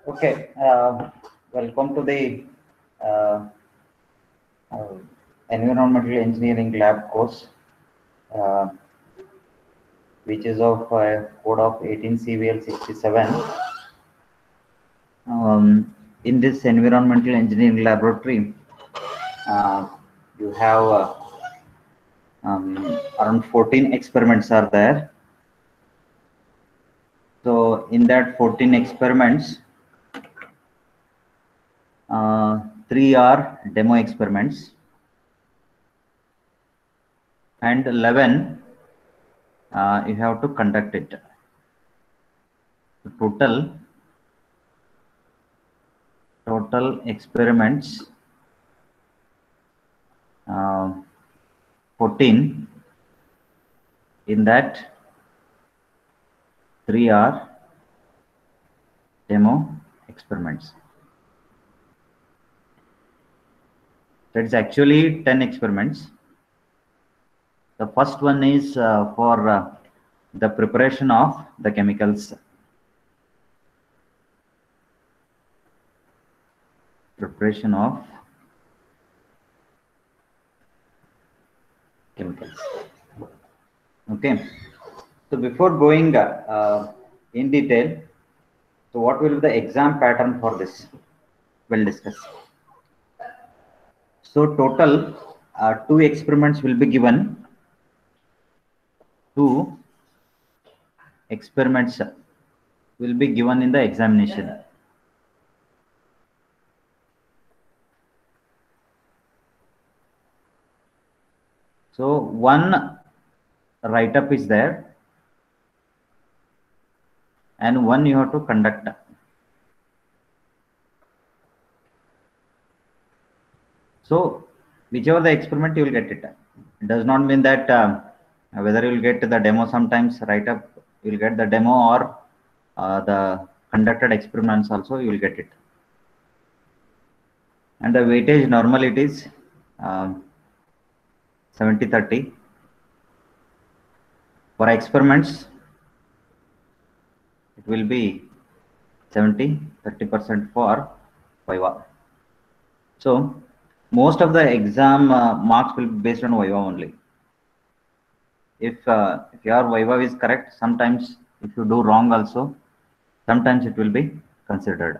Okay, welcome to the uh, uh, Environmental Engineering Lab course, uh, which is of code of 18 CVL 67. In this Environmental Engineering Laboratory, uh, you have around 14 experiments are there. So in that 14 experiments, 3 are demo experiments and 11 you have to conduct it. Total experiments 14. In that 3 are demo experiments. That is actually 10 experiments. The first one is for the preparation of the chemicals. Preparation of chemicals. Okay. So before going in detail, so what will be the exam pattern for this? We'll discuss. So total 2 experiments will be given. 2 experiments will be given in the examination. So one write-up is there and one you have to conduct. So whichever the experiment you will get it. It does not mean that whether you will get the demo, sometimes write-up you will get the demo, or the conducted experiments also you will get it. And the weightage normally it is 70-30. For experiments it will be 70-30% for Viva. So most of the exam marks will be based on Viva only. If your Viva is correct, sometimes if you do wrong also, sometimes it will be considered.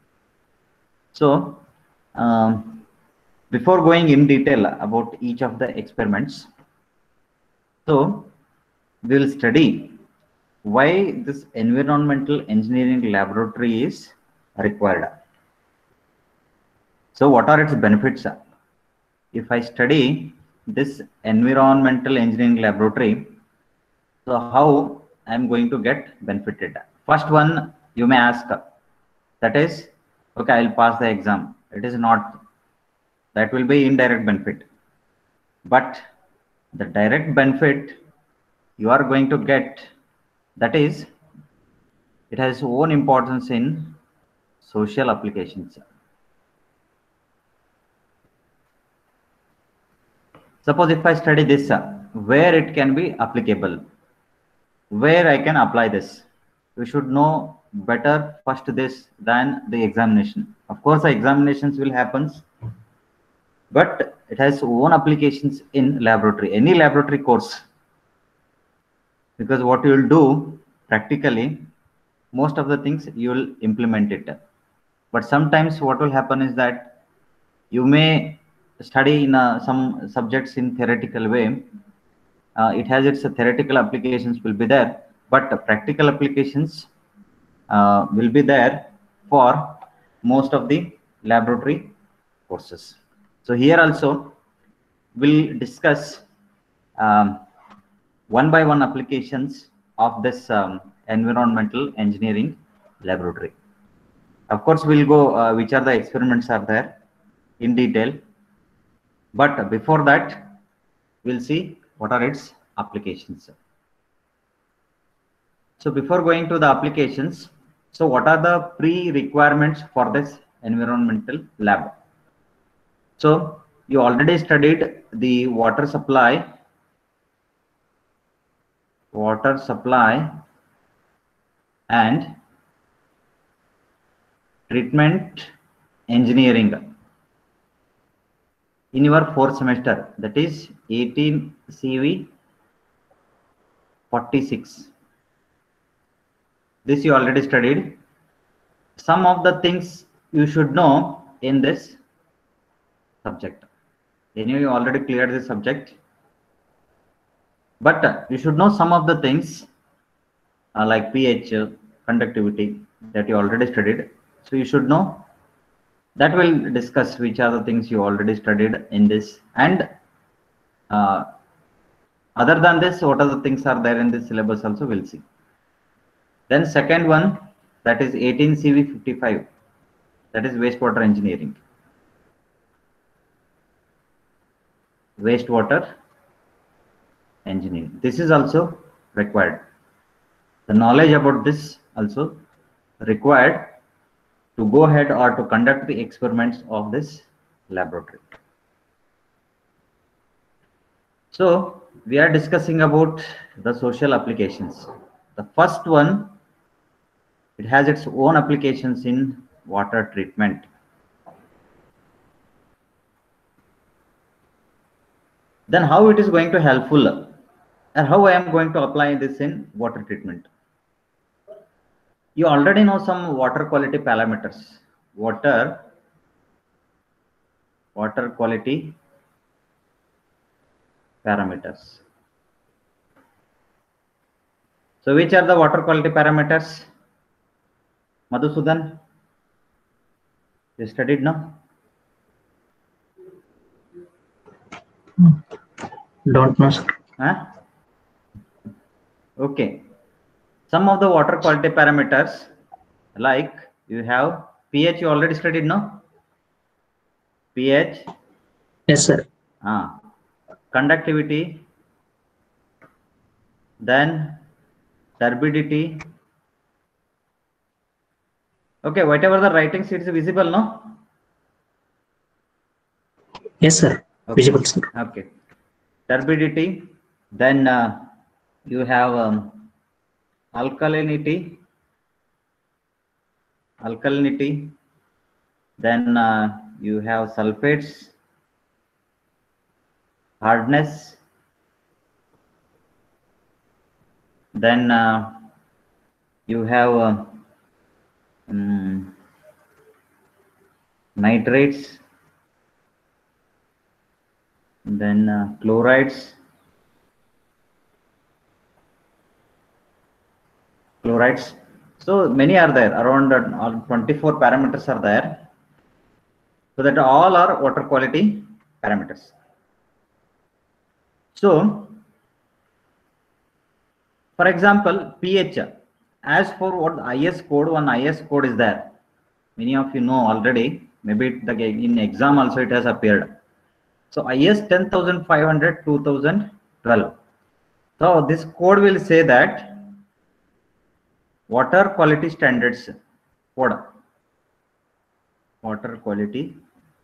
So before going in detail about each of the experiments, so we will study why this environmental engineering laboratory is required. So what are its benefits? If I study this environmental engineering laboratory, so how I am going to get benefited? First one you may ask, that is, okay, I'll pass the exam. It is not, that will be indirect benefit. But the direct benefit you are going to get, that is, it has own importance in social applications. Suppose if I study this, where it can be applicable, where I can apply this. You should know better first this than the examination. Of course, the examinations will happen, but it has own applications in laboratory, any laboratory course. Because what you will do practically, most of the things you will implement it. But sometimes what will happen is that you may study in some subjects in theoretical way. It has its theoretical applications will be there, but practical applications will be there for most of the laboratory courses. So here also we'll discuss um, one by one applications of this environmental engineering laboratory. Of course, we'll go which are the experiments are there in detail. But before that, we'll see what are its applications. So before going to the applications, so what are the pre-requirements for this environmental lab? So you already studied the water supply and treatment engineering in your fourth semester, that is 18 CV 46. This you already studied. Some of the things you should know in this subject. Anyway, you already cleared this subject, but you should know some of the things like pH, conductivity, that you already studied. So you should know that. We'll discuss which are the things you already studied in this, and other than this, what are the things are there in this syllabus also we'll see. Then second one, that is 18 CV 55, that is wastewater engineering. Wastewater engineering. This is also required. The knowledge about this also required to go ahead or to conduct the experiments of this laboratory. So we are discussing about the social applications. The first one, it has its own applications in water treatment. Then how it is going to helpful, and how I am going to apply this in water treatment. You already know some water quality parameters. Water quality parameters. So which are the water quality parameters? Madhusudan, you studied now? Don't know, sir. Huh? Okay. Some of the water quality parameters, like you have pH, you already studied, no? pH. Yes, sir. Conductivity, then turbidity. Okay, whatever the writings, it is visible, no? Yes, sir. Okay. Visible, sir. Okay. Turbidity, then you have alkalinity, then you have sulfates, hardness, then you have nitrates, then chlorides, so many are there, around 24 parameters are there, so that all are water quality parameters. So for example, pH, as for what the IS code, one IS code is there, many of you know already, maybe in exam also it has appeared. So IS 10500 2012. So this code will say that water quality standards code, water quality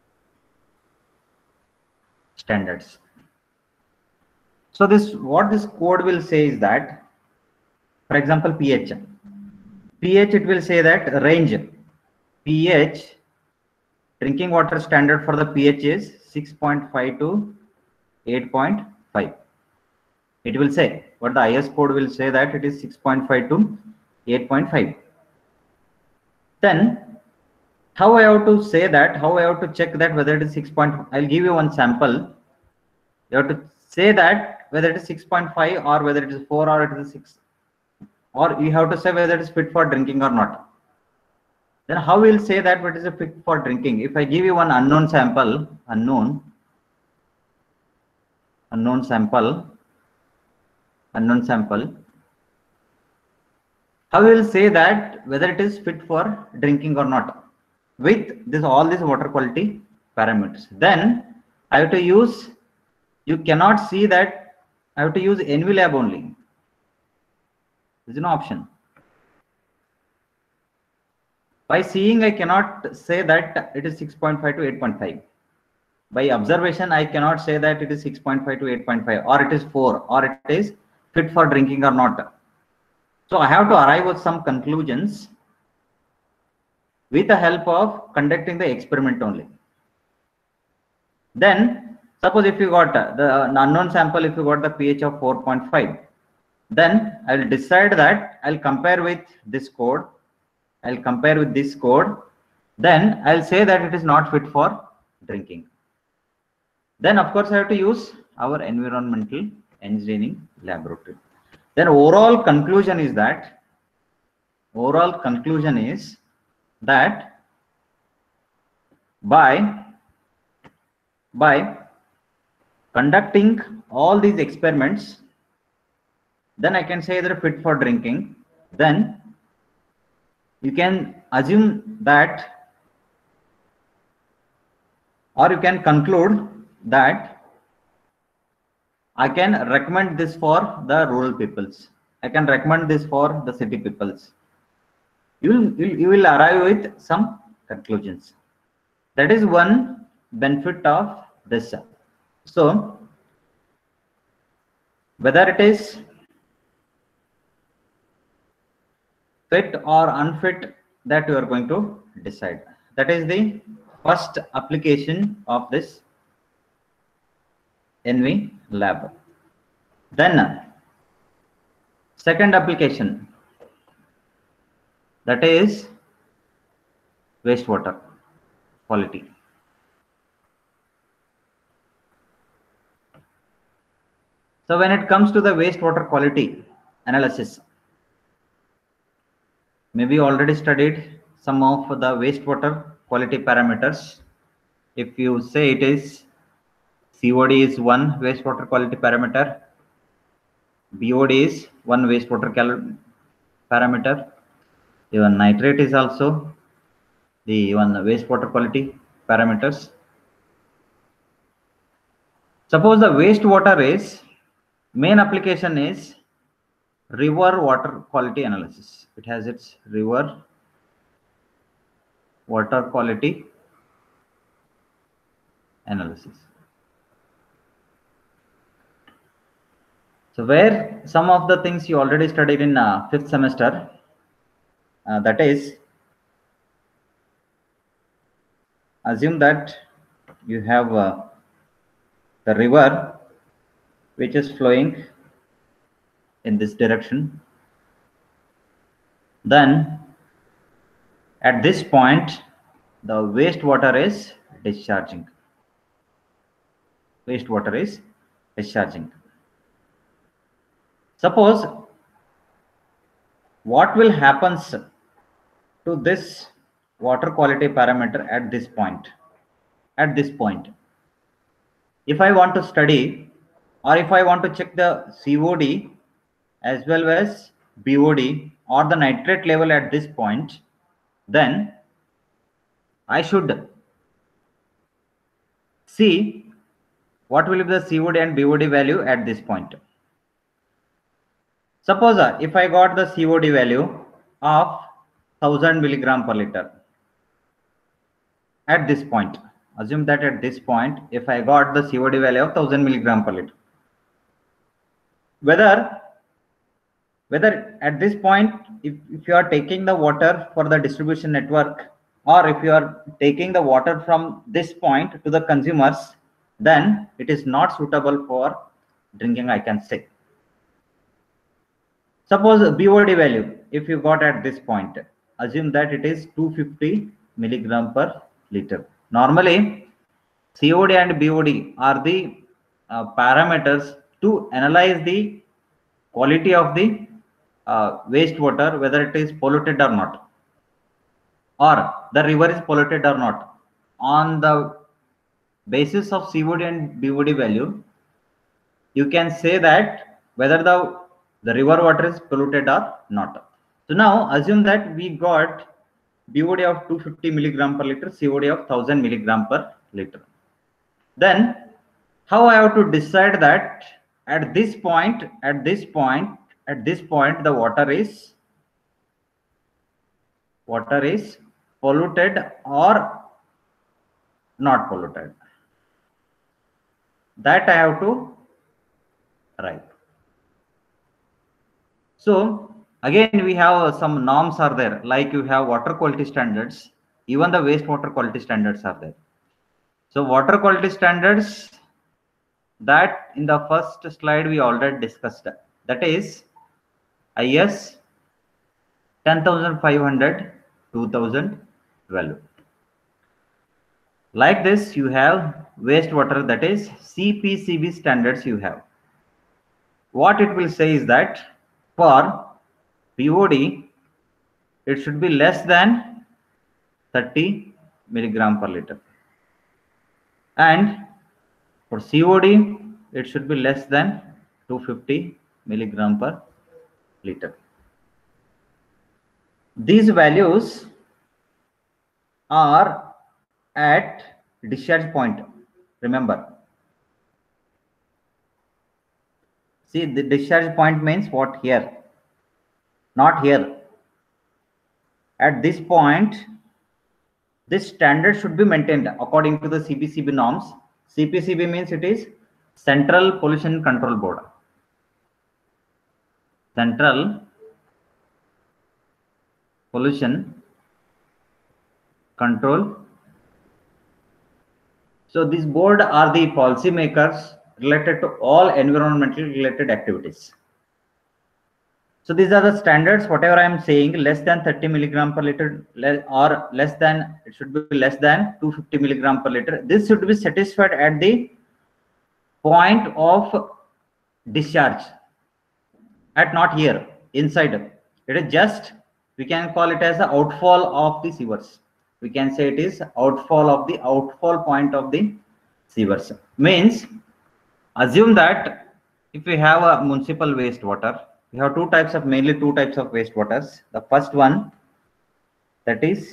standards. So this, what this code will say is that, for example, pH, it will say that range pH, drinking water standard for the pH is 6.5 to 8.5. It will say, what the IS code will say, that it is 6.5 to 8.5. Then how I have to say that, how I have to check that whether it is 6. I'll give you one sample. You have to say that whether it is 6.5 or whether it is 4 or it is 6, or you have to say whether it is fit for drinking or not. Then how will say that what is a fit for drinking? If I give you one unknown sample, unknown sample, how will say that whether it is fit for drinking or not with this, all these water quality parameters? Then I have to use, you cannot see that, I have to use EnviLab only. There is no option. By seeing, I cannot say that it is 6.5 to 8.5. By observation, I cannot say that it is 6.5 to 8.5, or it is 4, or it is fit for drinking or not. So I have to arrive with some conclusions. with the help of conducting the experiment only. Then suppose if you got the unknown sample, if you got the pH of 4.5, then I'll decide that I'll compare with this code. I'll compare with this code. Then I'll say that it is not fit for drinking. Then of course I have to use our environmental engineering laboratory. Then overall conclusion is that by conducting all these experiments, then I can say they're fit for drinking. Then you can assume that, or you can conclude that I can recommend this for the rural peoples. I can recommend this for the city peoples. You will arrive with some conclusions. That is one benefit of this. So whether it is fit or unfit, that you are going to decide. That is the first application of this ENVI lab. Then second application, that is wastewater quality. So when it comes to the wastewater quality analysis, maybe you already studied some of the wastewater quality parameters. If you say it is COD is one wastewater quality parameter, BOD is one wastewater parameter, even nitrate is also the one wastewater quality parameters. Suppose the wastewater is main application is river water quality analysis. It has its river water quality analysis. So where some of the things you already studied in 5th semester, that is, assume that you have the river which is flowing in this direction. Then at this point the wastewater is discharging. Suppose what will happen to this water quality parameter at this point? If I want to study, or if I want to check the COD as well as BOD or the nitrate level at this point, then I should see what will be the COD and BOD value at this point. Suppose if I got the COD value of 1000 milligram per liter at this point, assume that at this point if I got the COD value of 1000 milligram per liter, whether at this point if you are taking the water for the distribution network, or if you are taking the water from this point to the consumers, then it is not suitable for drinking, I can say. Suppose BOD value, if you got at this point, assume that it is 250 milligram per liter. Normally COD and BOD are the parameters to analyze the quality of the wastewater, whether it is polluted or not, or the river is polluted or not. On the basis of COD and BOD value, you can say that whether the river water is polluted or not. So now assume that we got BOD of 250 milligram per liter, COD of 1000 milligram per liter. Then how I have to decide that at this point the water is polluted or not polluted? That I have to write. So again we have some norms are there, like you have water quality standards, Even the wastewater quality standards are there. So water quality standards, that in the first slide we already discussed, that is IS 10500 2012. Like this, you have wastewater, that is CPCB standards you have. What it will say is that for BOD, it should be less than 30 milligram per liter. And for COD, it should be less than 250 milligram per liter. These values are at discharge point. Remember, see, the discharge point means what? Here, not here. At this point, this standard should be maintained according to the CPCB norms. CPCB means it is Central Pollution Control Board. Central Pollution Control. So this board are the policy makers related to all environmental related activities. So these are the standards. Whatever I am saying, less than 30 milligram per liter, or less than, it should be less than 250 milligram per liter. This should be satisfied at the point of discharge, at not here inside. It is just, we can call it as the outfall of the sewers. We can say it is outfall of the outfall point of the sewers. Means, assume that if we have a municipal wastewater, we have mainly two types of wastewaters. The first one, that is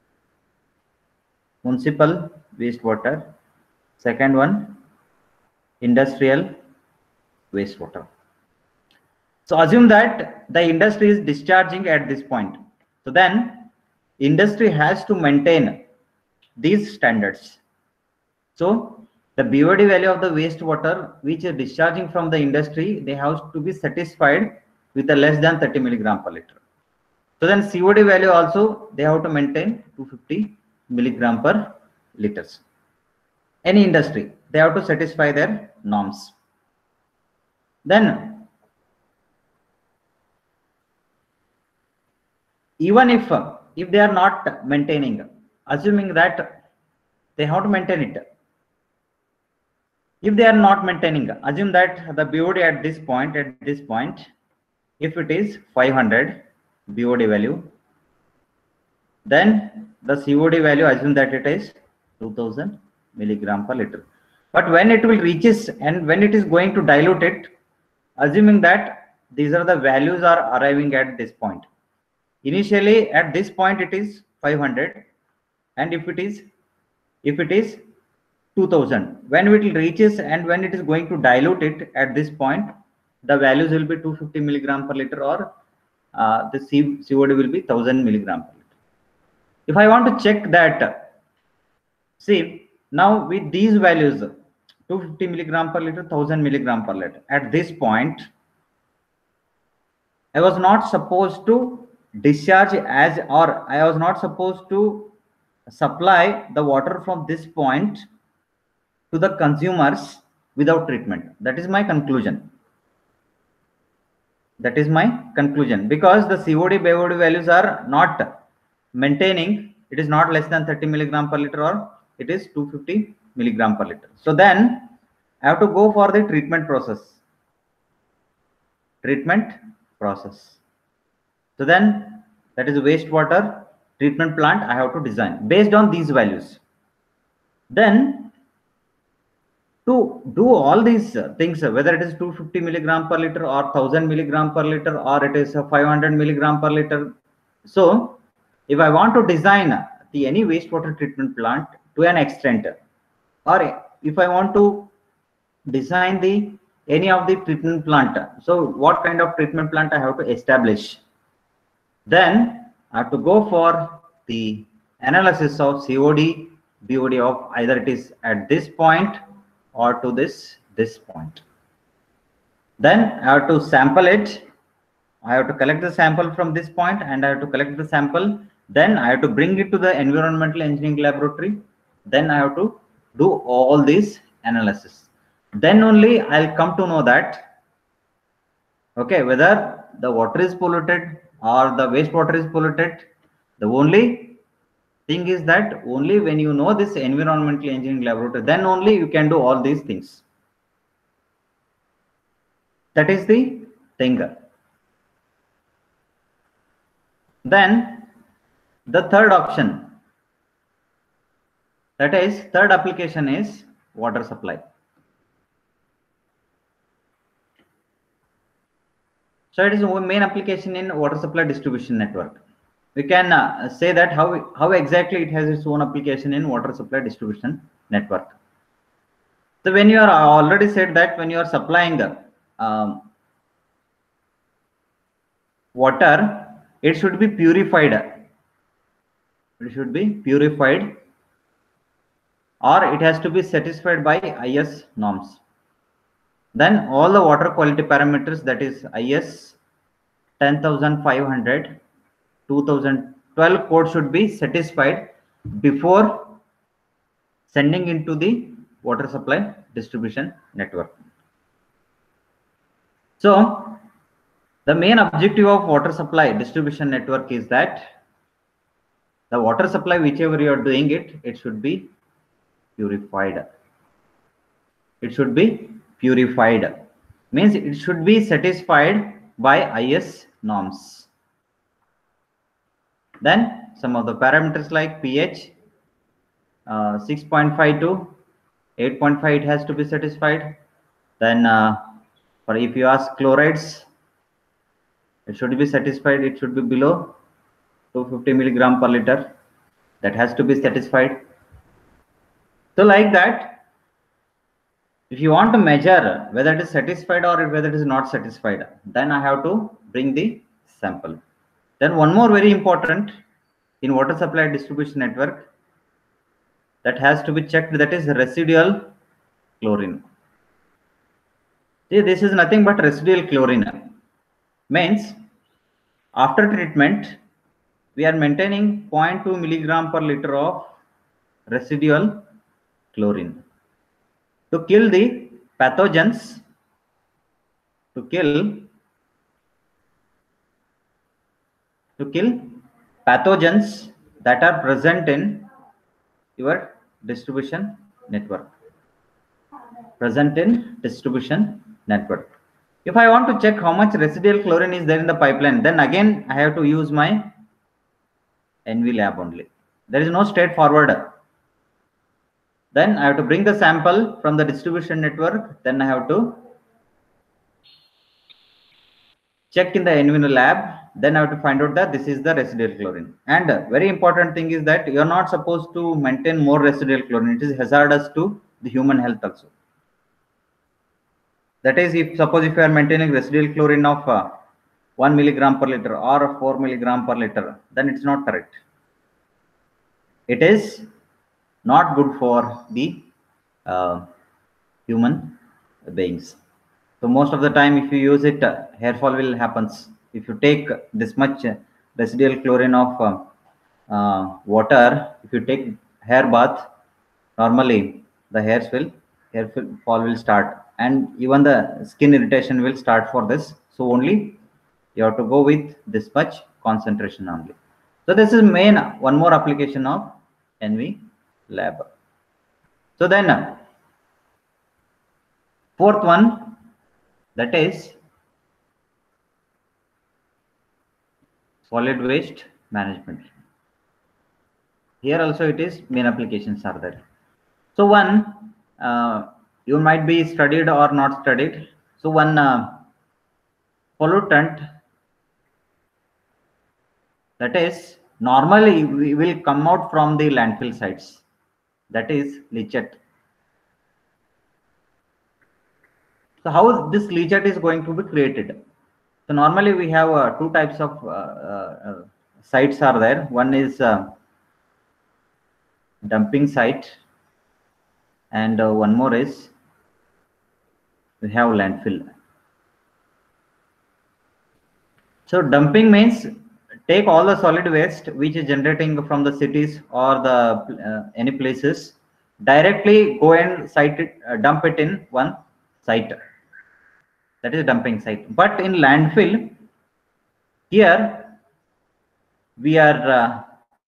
municipal wastewater. Second one, industrial wastewater. So assume that the industry is discharging at this point. So then industry has to maintain these standards. So the BOD value of the wastewater which is discharging from the industry, they have to be satisfied with a less than 30 milligram per liter. So then COD value also they have to maintain 250 milligram per liters. Any industry, they have to satisfy their norms. Then even if they are not maintaining, assuming that they have to maintain it. If they are not maintaining, assume that the BOD at this point, if it is 500 BOD value, then the COD value, assume that it is 2000 milligram per liter. But when it will reaches and when it is going to dilute it, assuming that these are the values are arriving at this point. Initially at this point it is 500, and if it is 2000, when it reaches and when it is going to dilute it at this point, the values will be 250 milligram per liter, or the COD will be 1000 milligram per liter. If I want to check that, see, now with these values 250 milligram per liter, 1000 milligram per liter, at this point I was not supposed to discharge or I was not supposed to supply the water from this point to the consumers without treatment. That is my conclusion. That is my conclusion, because the COD BOD values are not maintaining. It is not less than 30 milligram per liter, or it is 250 milligram per liter. So then I have to go for the treatment process. So then that is a wastewater treatment plant I have to design based on these values. Then to do all these things, whether it is 250 milligram per liter or 1000 milligram per liter, or it is 500 milligram per liter. So if I want to design any wastewater treatment plant to an extent, or if I want to design any of the treatment plant, so what kind of treatment plant I have to establish? Then I have to go for the analysis of COD BOD of either it is at this point or to this point. Then I have to sample it. I have to collect the sample from this point, and I have to collect the sample Then I have to bring it to the environmental engineering laboratory. Then I have to do all these analysis. Then only I'll come to know that, okay, whether the water is polluted or the wastewater is polluted. The only thing is that only when you know this environmental engineering laboratory, then only you can do all these things. That is the thing. Then the third option, that is third application, is water supply. So it is one main application in water supply distribution network. We can say that how exactly it has its own application in water supply distribution network. So when you are already said that when you are supplying water, it should be purified. It should be purified, or it has to be satisfied by IS norms. Then all the water quality parameters, that is IS 10500, 2012 code, should be satisfied before sending into the water supply distribution network. So the main objective of water supply distribution network is that the water supply, whichever you are doing it, it should be purified. It should be purified. Means it should be satisfied by IS norms. Then some of the parameters like pH 6.5 to 8.5, it has to be satisfied. Then or if you ask chlorides, it should be satisfied. It should be below 250 milligram per liter. That has to be satisfied. So like that, if you want to measure whether it is satisfied or whether it is not satisfied, then I have to bring the sample. Then one more very important in water supply distribution network that has to be checked, that is residual chlorine. See, this is nothing but residual chlorine. Means after treatment, we are maintaining 0.2 milligram per liter of residual chlorine to kill the pathogens, pathogens that are present in your distribution network. If I want to check how much residual chlorine is there in the pipeline, then again I have to use my NV lab only. There is no straightforward. Then I have to bring the sample from the distribution network. Then I have to check in the NV lab. Then I have to find out that this is the residual chlorine. And very important thing is that you are not supposed to maintain more residual chlorine. It is hazardous to the human health also. That is, if suppose if you are maintaining residual chlorine of 1 milligram per liter or 4 milligram per liter, then it's not correct. It is not good for the human beings. So most of the time, if you use it, hair fall will happens. If you take this much residual chlorine of water, if you take hair bath, normally the hair fall will start, and even the skin irritation will start for this. So only you have to go with this much concentration only. So this is main one more application of NV lab. So then fourth one, that is solid waste management. Here also it is main applications are there. So one, you might be studied or not studied. So one pollutant, that is normally we will come out from the landfill sites, that is leachate. So how this leachate is going to be created? So normally we have two types of sites are there. One is dumping site, and one more is we have landfill. So dumping means take all the solid waste which is generating from the cities or the any places, directly go and site it, dump it in one site. That is dumping site. But in landfill, here we are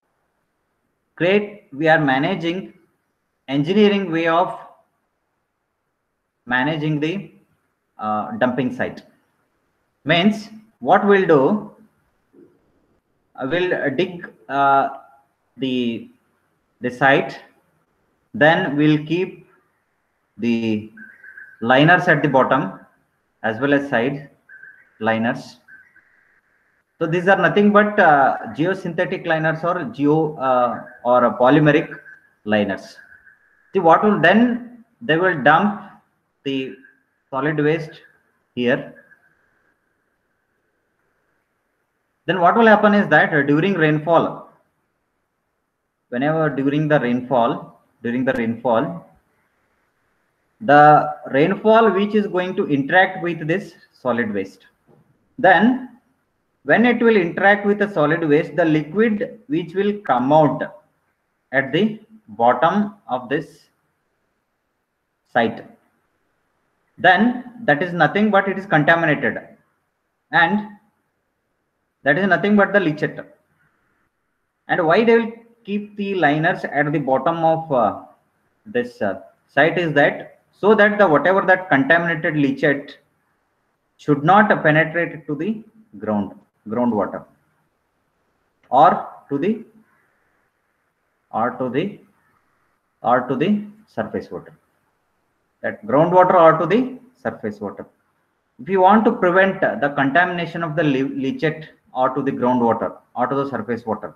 we are managing engineering way of managing the dumping site. Means what we'll do, we'll dig the site, then we'll keep the liners at the bottom as well as side liners. So these are nothing but geosynthetic liners or or polymeric liners. See what will then, they will dump the solid waste here. Then what will happen is that during rainfall, whenever during the rainfall, the rainfall which is going to interact with this solid waste, then when it will interact with the solid waste, the liquid which will come out at the bottom of this site, then that is nothing but it is contaminated, and that is nothing but the leachate. And why they will keep the liners at the bottom of this site is that so that the whatever that contaminated leachate should not penetrate to the groundwater or to the surface water. That groundwater or to the surface water. If you want to prevent the contamination of the leachate or to the groundwater or to the surface water,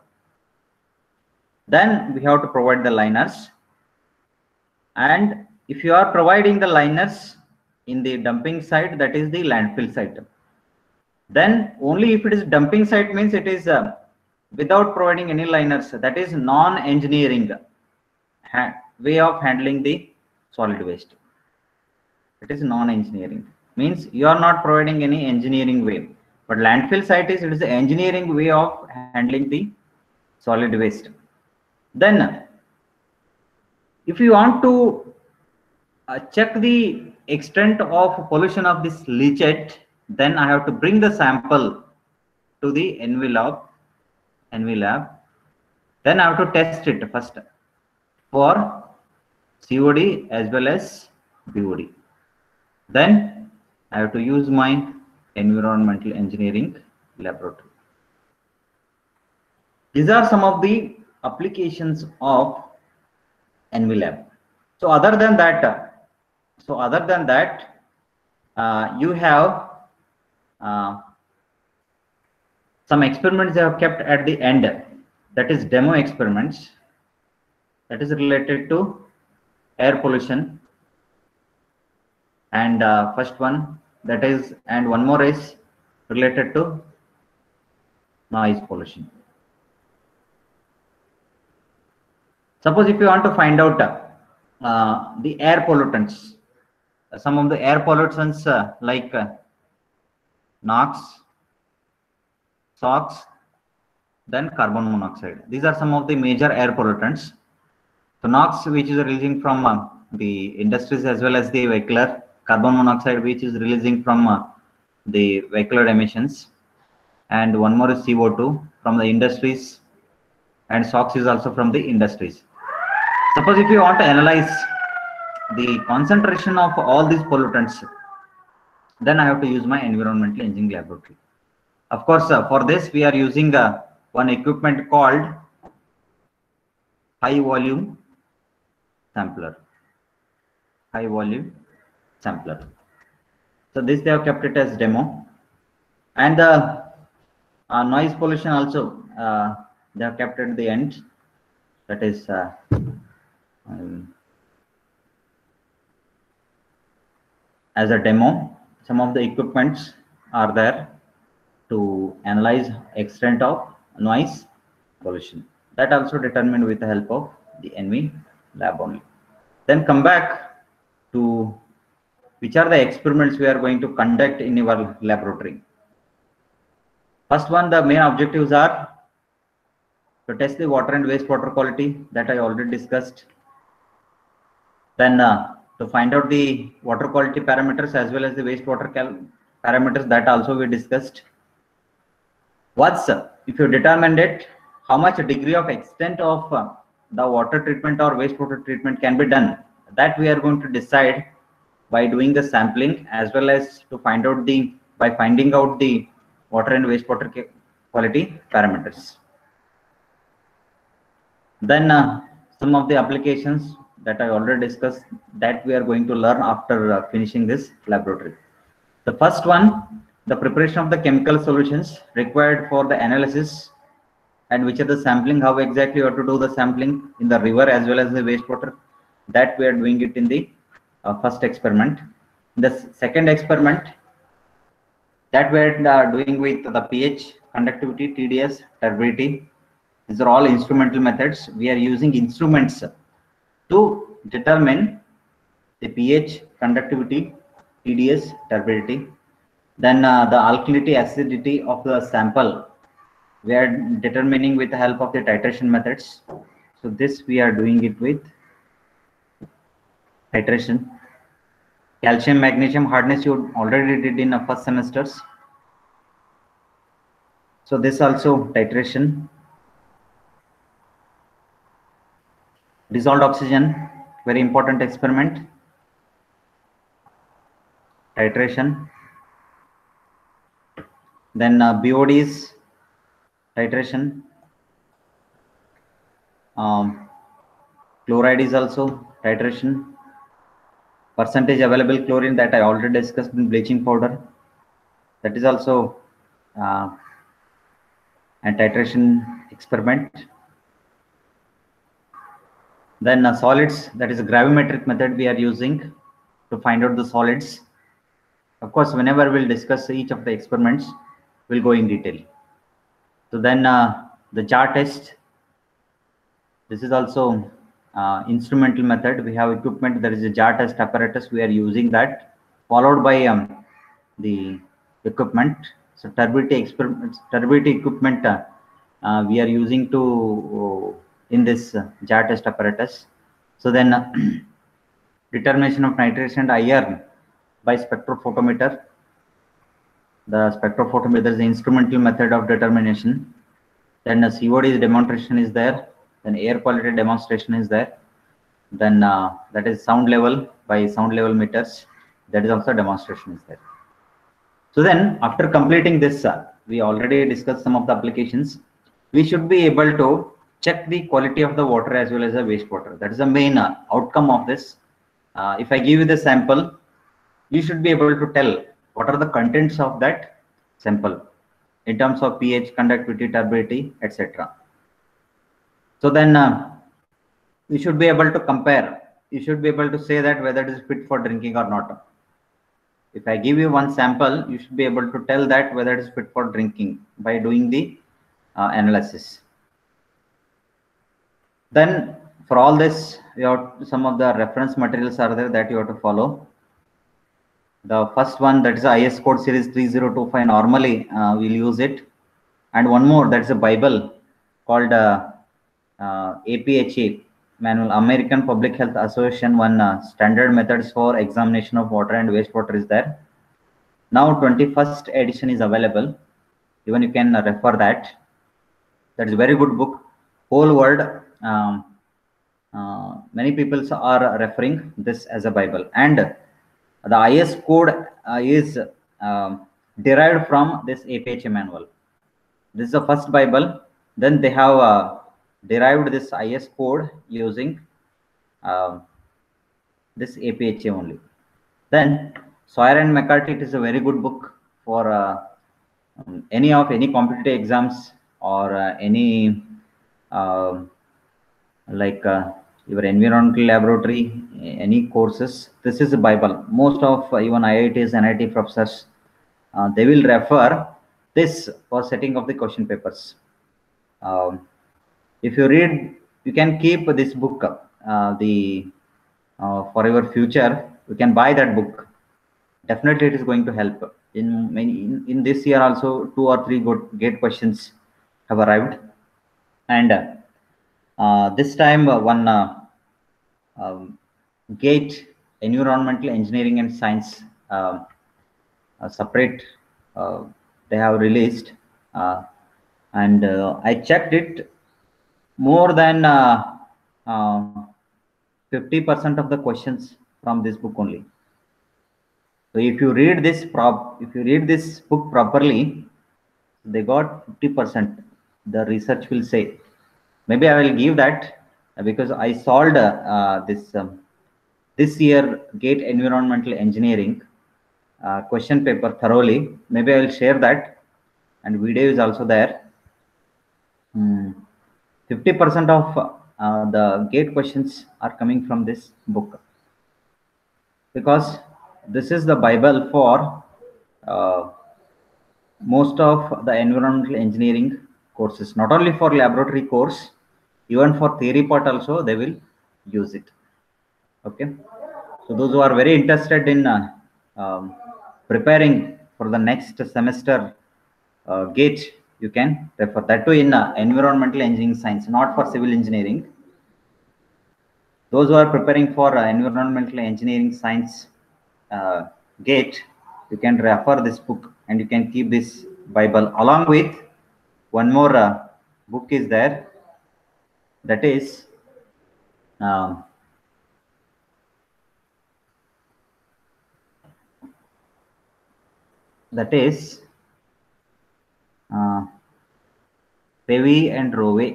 then we have to provide the liners. And if you are providing the liners in the dumping site, that is the landfill site, then only if it is dumping site means it is without providing any liners, that is non-engineering way of handling the solid waste. It is non-engineering, means you are not providing any engineering way. But landfill site is, it is the engineering way of handling the solid waste. Then if you want to check the extent of pollution of this leachate, then I have to bring the sample to the NV lab. Then I have to test it first for COD as well as BOD. Then I have to use my environmental engineering laboratory. These are some of the applications of NV lab. So other than that, you have some experiments they have kept at the end, that is demo experiments, that is related to air pollution. And first one, that is, and one more is related to noise pollution. Suppose if you want to find out the air pollutants, some of the air pollutants like NOx, SOx, then carbon monoxide. These are some of the major air pollutants. So NOx, which is releasing from the industries as well as the vehicular, carbon monoxide, which is releasing from the vehicular emissions, and one more is CO2 from the industries, and SOx is also from the industries. Suppose if you want to analyze the concentration of all these pollutants, then I have to use my environmental engineering laboratory. Of course, for this we are using one equipment called high volume sampler. So this they have kept it as demo. And the noise pollution also they have kept at the end, that is as a demo. Some of the equipments are there to analyze extent of noise pollution. That also determined with the help of the NV lab only. Then come back to which are the experiments we are going to conduct in our laboratory. First one, the main objectives are to test the water and wastewater quality that I already discussed. Then to find out the water quality parameters as well as the wastewater parameters that also we discussed. Once if you determined it, how much degree of extent of the water treatment or wastewater treatment can be done, that we are going to decide by doing the sampling as well as to find out by finding out the water and wastewater quality parameters. Then some of the applications that I already discussed that we are going to learn after finishing this laboratory. The first one, the preparation of the chemical solutions required for the analysis, and which are the sampling, how exactly you have to do the sampling in the river as well as the wastewater, that we are doing it in the first experiment. The second experiment that we are doing with the pH, conductivity, TDS, turbidity. These are all instrumental methods. We are using instruments to determine the pH, conductivity, TDS, turbidity. Then the alkalinity, acidity of the sample, we are determining with the help of the titration methods. So this we are doing it with titration. Calcium, magnesium hardness you already did in the first semesters. So this also titration. Dissolved oxygen, very important experiment. Titration. Then BODs, titration. Chloride is also titration. Percentage available chlorine that I already discussed in bleaching powder, that is also a titration experiment. Then solids, that is a gravimetric method we are using to find out the solids. Of course, whenever we'll discuss each of the experiments, we'll go in detail. So then the jar test, this is also instrumental method. We have equipment, there is a jar test apparatus, we are using that, followed by the equipment. So turbidity equipment we are using to in this jar test apparatus. So then determination of nitrogen and iron by spectrophotometer. The spectrophotometer is the instrumental method of determination. Then the COD demonstration is there. Then air quality demonstration is there. Then that is sound level by sound level meters. That is also demonstration is there. So then after completing this, we already discussed some of the applications. We should be able to check the quality of the water as well as the wastewater. That is the main outcome of this. If I give you the sample, you should be able to tell what are the contents of that sample in terms of pH, conductivity, turbidity, etc. So then you should be able to compare. You should be able to say that whether it is fit for drinking or not. If I give you one sample, you should be able to tell that whether it is fit for drinking by doing the analysis. Then for all this, you have some of the reference materials are there that you have to follow. The first one, that is IS code series 3025. Normally we'll use it, and one more, that's a Bible called APHA manual, American Public Health Association one, standard methods for examination of water and wastewater is there. Now 21st edition is available. Even you can refer that. That is a very good book. Whole world, many people are referring this as a Bible, and the IS code is derived from this APHA manual. This is the first Bible. Then they have derived this IS code using this APHA only. Then Sawyer and McCarthy, it is a very good book for any competitive exams or any like your environmental laboratory, any courses. This is a Bible. Most of even IITs, NIT professors, they will refer this for setting of the question papers. If you read, you can keep this book for your future. You can buy that book. Definitely it is going to help. In this year also 2 or 3 good gate questions have arrived, and this time one gate environmental engineering and science separate uh, they have released, uh, and I checked it. More than 50% of the questions from this book only. So if you read this book properly, they got 50%. The research will say. Maybe I will give that because I solved this year GATE environmental engineering question paper thoroughly. Maybe I will share that, and video is also there. 50% of the GATE questions are coming from this book, because this is the Bible for uh, most of the environmental engineering courses, not only for laboratory course, even for theory part also they will use it. Okay, so those who are very interested in preparing for the next semester GATE, you can refer that to in environmental engineering science, not for civil engineering. Those who are preparing for environmental engineering science GATE, you can refer this book, and you can keep this Bible along with one more book is there, that is um, that is uh, Pevy and Rowe.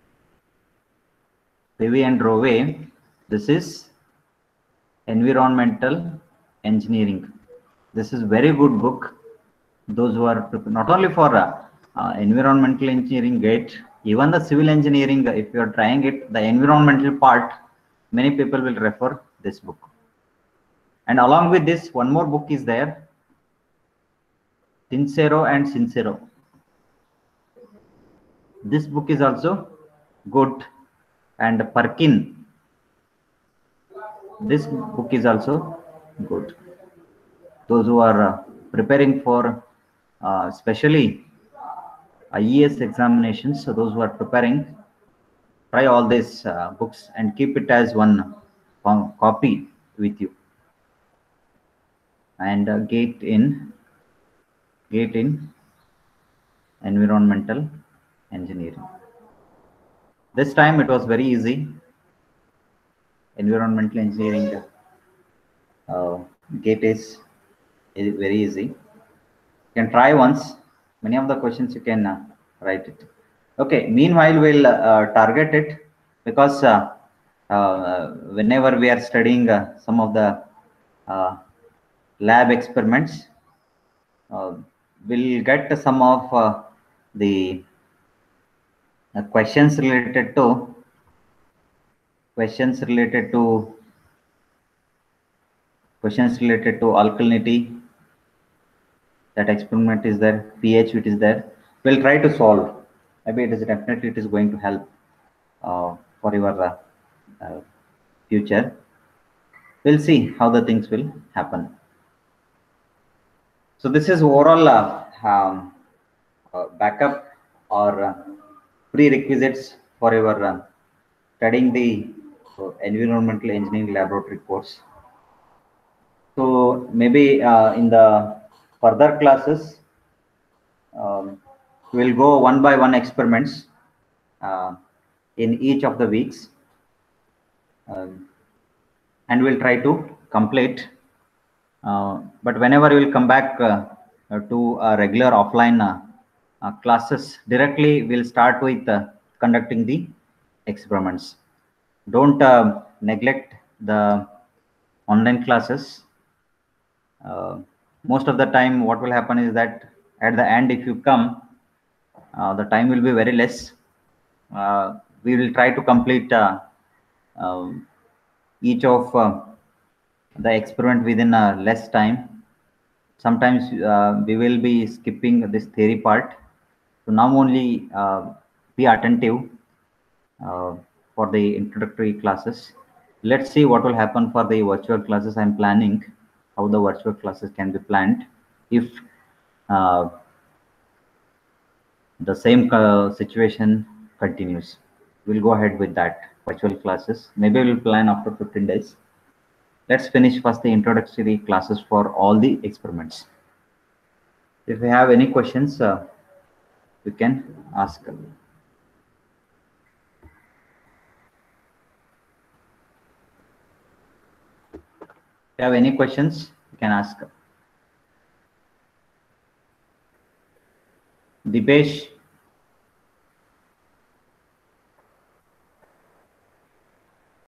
Pevy and Rowe. This is environmental engineering. This is very good book. Those who are not only for environmental engineering GATE, even the civil engineering, if you are trying it, the environmental part, many people will refer this book. And along with this, one more book is there, Sincero and Sincero. This book is also good. And Perkin, this book is also good. Those who are preparing for especially IES examinations, so those who are preparing, try all these books and keep it as one copy with you. And GATE in environmental engineering. This time it was very easy. Environmental engineering GATE is very easy. You can try once. Many of the questions you can write it. Okay. Meanwhile, we'll target it, because whenever we are studying some of the lab experiments, we'll get some of the questions related to alkalinity. That experiment is there, pH it is there. We'll try to solve. Maybe it is going to help for your future. We'll see how the things will happen. So this is overall backup or prerequisites for your studying the environmental engineering laboratory course. So maybe in the further classes, we'll go one by one experiments in each of the weeks, and we'll try to complete. But whenever we will come back to regular offline classes, directly we'll start with conducting the experiments. Don't neglect the online classes. Most of the time what will happen is that at the end, if you come, the time will be very less. We will try to complete each of the experiment within less time. Sometimes we will be skipping this theory part. So now only be attentive for the introductory classes. Let's see what will happen for the virtual classes. I'm planning how the virtual classes can be planned. If uh, the same situation continues, we'll go ahead with that virtual classes. Maybe we'll plan after 15 days. Let's finish first the introductory classes for all the experiments. If you have any questions, you can ask. If you have any questions, you can ask. Dipesh,